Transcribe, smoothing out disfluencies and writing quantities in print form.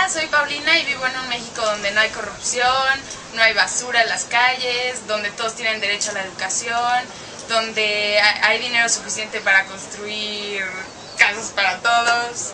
Hola, soy Paulina y vivo en un México donde no hay corrupción, no hay basura en las calles, donde todos tienen derecho a la educación, donde hay dinero suficiente para construir casas para todos.